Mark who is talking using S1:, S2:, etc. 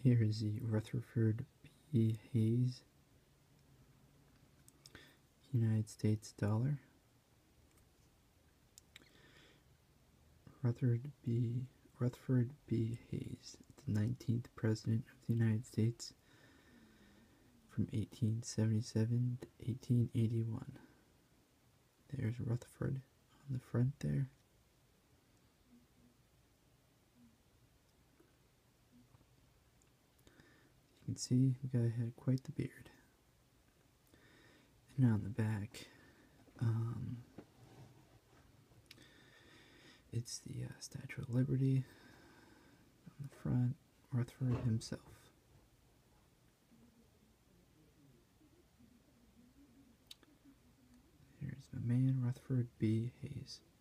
S1: Here is the Rutherford B. Hayes United States dollar. Rutherford B. Hayes, the 19th President of the United States from 1877 to 1881. There's Rutherford on the front there. You can see the guy had quite the beard. And on the back, it's the Statue of Liberty. On the front, Rutherford himself. Here's my man, Rutherford B. Hayes.